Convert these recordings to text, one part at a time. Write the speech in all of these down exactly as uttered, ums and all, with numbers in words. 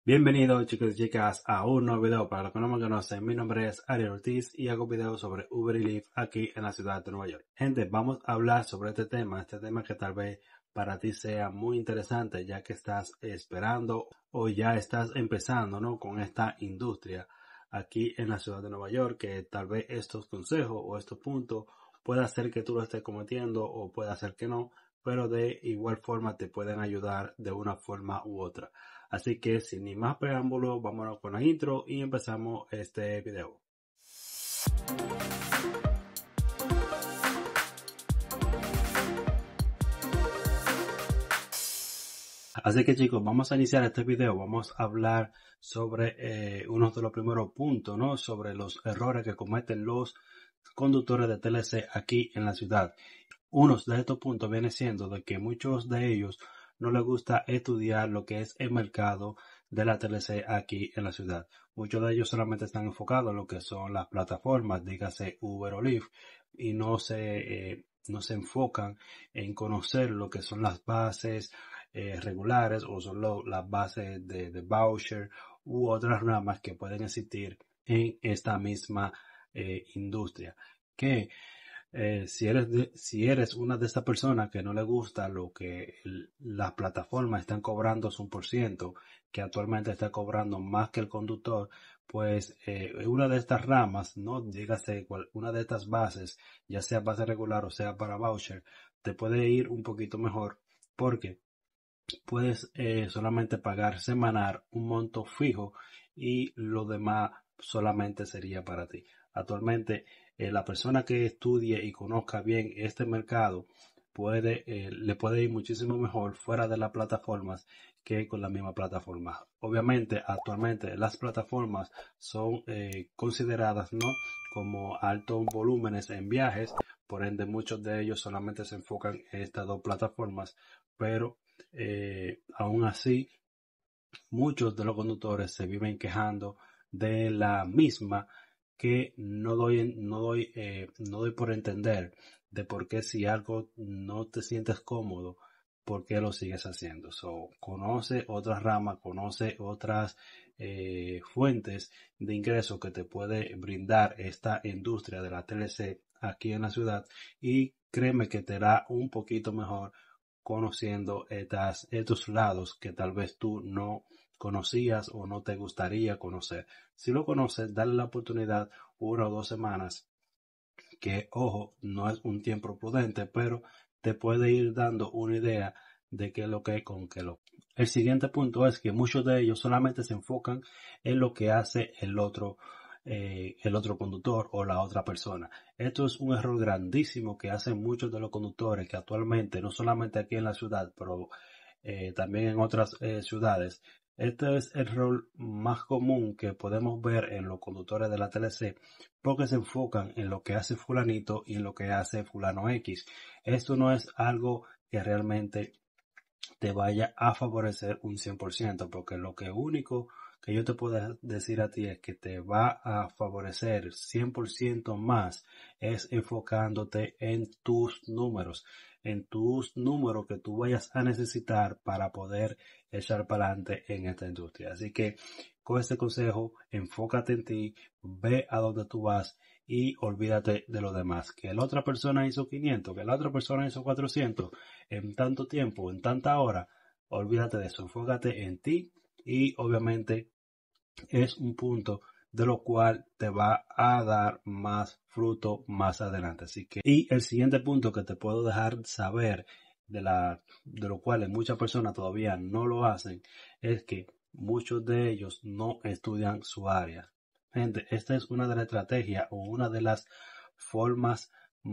Bienvenidos chicos y chicas a un nuevo video. Para los que no me conocen, mi nombre es Ariel Ortiz y hago videos sobre Uber y Lyft aquí en la ciudad de Nueva York. Gente, vamos a hablar sobre este tema, este tema que tal vez para ti sea muy interesante ya que estás esperando o ya estás empezando, ¿no?, con esta industria aquí en la ciudad de Nueva York, que tal vez estos consejos o estos puntos pueda hacer que tú lo estés cometiendo o pueda hacer que no, pero de igual forma te pueden ayudar de una forma u otra. Así que sin ni más preámbulos, vámonos con la intro y empezamos este video. Así que chicos, vamos a iniciar este video, vamos a hablar sobre eh, uno de los primeros puntos, ¿no? Sobre los errores que cometen los conductores de T L C aquí en la ciudad. Uno de estos puntos viene siendo de que muchos de ellos no les gusta estudiar lo que es el mercado de la T L C aquí en la ciudad. Muchos de ellos solamente están enfocados en lo que son las plataformas, dígase Uber o Lyft, y no se, eh, no se enfocan en conocer lo que son las bases eh, regulares o son lo, las bases de, de voucher u otras ramas que pueden existir en esta misma eh, industria. Que eh, si eres de, si eres una de estas personas que no le gusta lo que el, las plataformas están cobrando su un por ciento, que actualmente está cobrando más que el conductor, pues eh, una de estas ramas, no dígase cual, una de estas bases, ya sea base regular o sea para voucher, te puede ir un poquito mejor porque puedes eh, solamente pagar semanal un monto fijo y lo demás solamente sería para ti. Actualmente, eh, la persona que estudie y conozca bien este mercado puede, eh, le puede ir muchísimo mejor fuera de las plataformas que con la misma plataforma. Obviamente, actualmente las plataformas son eh, consideradas, ¿no?, como altos volúmenes en viajes, por ende muchos de ellos solamente se enfocan en estas dos plataformas, pero eh, aún así muchos de los conductores se viven quejando de la misma, que no doy, no doy, eh, no doy por entender de por qué si algo no te sientes cómodo, por qué lo sigues haciendo. So, conoce otras ramas, conoce otras eh, fuentes de ingresos que te puede brindar esta industria de la T L C aquí en la ciudad y créeme que te hará un poquito mejor conociendo estas, estos lados que tal vez tú no conocías o no te gustaría conocer. Si lo conoces, dale la oportunidad una o dos semanas, que ojo, no es un tiempo prudente, pero te puede ir dando una idea de qué es lo que es con qué lo. El siguiente punto es que muchos de ellos solamente se enfocan en lo que hace el otro eh, el otro conductor o la otra persona. Esto es un error grandísimo que hacen muchos de los conductores que actualmente, no solamente aquí en la ciudad, pero eh, también en otras eh, ciudades. Este es el rol más común que podemos ver en los conductores de la T L C, porque se enfocan en lo que hace fulanito y en lo que hace fulano X. Esto no es algo que realmente te vaya a favorecer un cien por ciento, porque lo que único que yo te puedo decir a ti es que te va a favorecer cien por ciento más es enfocándote en tus números, en tus números que tú vayas a necesitar para poder echar para adelante en esta industria. Así que con este consejo, enfócate en ti, ve a donde tú vas y olvídate de lo demás. Que la otra persona hizo quinientos, que la otra persona hizo cuatrocientos en tanto tiempo, en tanta hora, olvídate de eso, enfócate en ti y obviamente es un punto de lo cual te va a dar más fruto más adelante. Así que, y el siguiente punto que te puedo dejar saber de la, de lo cual muchas personas todavía no lo hacen, es que muchos de ellos no estudian su área. Gente, esta es una de las estrategias o una de las formas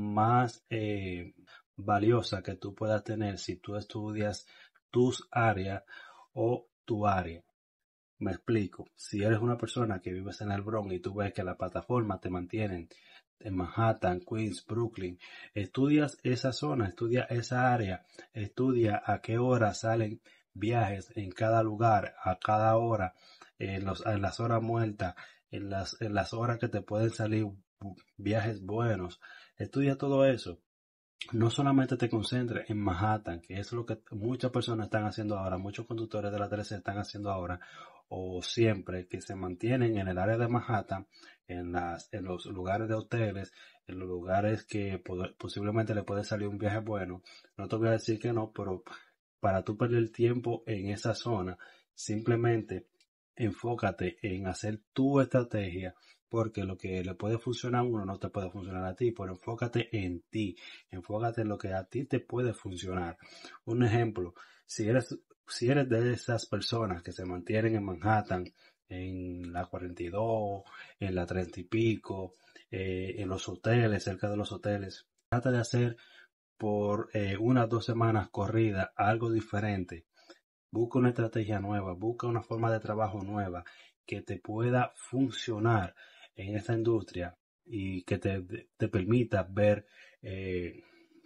más eh, valiosas que tú puedas tener si tú estudias tus áreas o tu área. Me explico. Si eres una persona que vives en el Bronx y tú ves que la plataforma te mantienen en Manhattan, Queens, Brooklyn, estudias esa zona, estudia esa área, estudia a qué hora salen viajes en cada lugar, a cada hora, en, los, en las horas muertas, en las, en las horas que te pueden salir viajes buenos. Estudia todo eso. No solamente te concentres en Manhattan, que es lo que muchas personas están haciendo ahora, muchos conductores de la T L C están haciendo ahora, o siempre que se mantienen en el área de Manhattan, en las, en los lugares de hoteles, en los lugares que pod- posiblemente le puede salir un viaje bueno. No te voy a decir que no, pero para tú perder tiempo en esa zona, simplemente enfócate en hacer tu estrategia, porque lo que le puede funcionar a uno no te puede funcionar a ti, pero enfócate en ti, enfócate en lo que a ti te puede funcionar. Un ejemplo, si eres, si eres de esas personas que se mantienen en Manhattan, en la cuarenta y dos, en la treinta y pico, eh, en los hoteles, cerca de los hoteles, trata de hacer por eh, unas dos semanas corrida algo diferente. Busca una estrategia nueva, busca una forma de trabajo nueva que te pueda funcionar en esta industria y que te, te permita ver eh,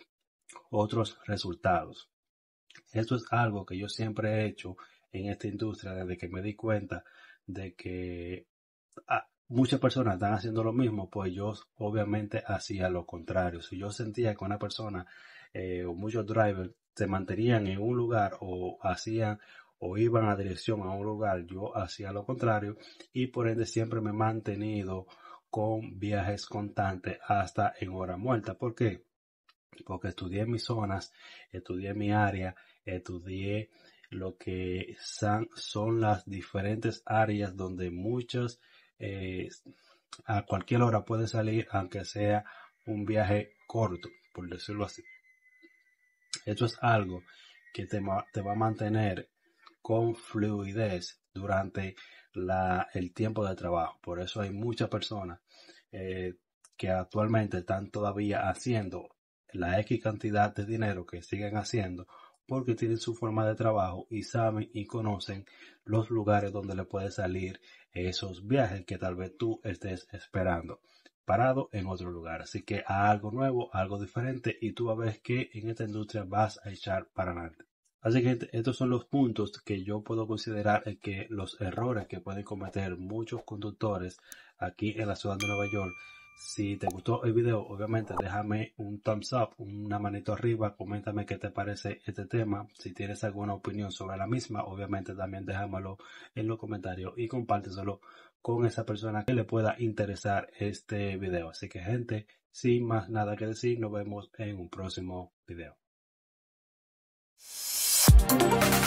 otros resultados. Esto es algo que yo siempre he hecho en esta industria desde que me di cuenta de que ah, muchas personas están haciendo lo mismo, pues yo obviamente hacía lo contrario. Si yo sentía que una persona eh, o muchos drivers se mantenían en un lugar o hacían o iban a dirección a un lugar, yo hacía lo contrario y por ende siempre me he mantenido con viajes constantes hasta en hora muerta. ¿Por qué? Porque estudié mis zonas, estudié mi área, estudié lo que son, son las diferentes áreas donde muchas eh, a cualquier hora puede salir, aunque sea un viaje corto, por decirlo así. Esto es algo que te, te va a mantener con fluidez durante la, el tiempo de trabajo. Por eso hay muchas personas eh, que actualmente están todavía haciendo la X cantidad de dinero que siguen haciendo porque tienen su forma de trabajo y saben y conocen los lugares donde le puede salir esos viajes que tal vez tú estés esperando parado en otro lugar. Así que a algo nuevo, algo diferente y tú vas a ver que en esta industria vas a echar para adelante. Así que estos son los puntos que yo puedo considerar que los errores que pueden cometer muchos conductores aquí en la ciudad de Nueva York. Si te gustó el video, obviamente déjame un thumbs up, una manito arriba, coméntame qué te parece este tema. Si tienes alguna opinión sobre la misma, obviamente también déjamelo en los comentarios y compárteselo con esa persona que le pueda interesar este video. Así que gente, sin más nada que decir, nos vemos en un próximo video.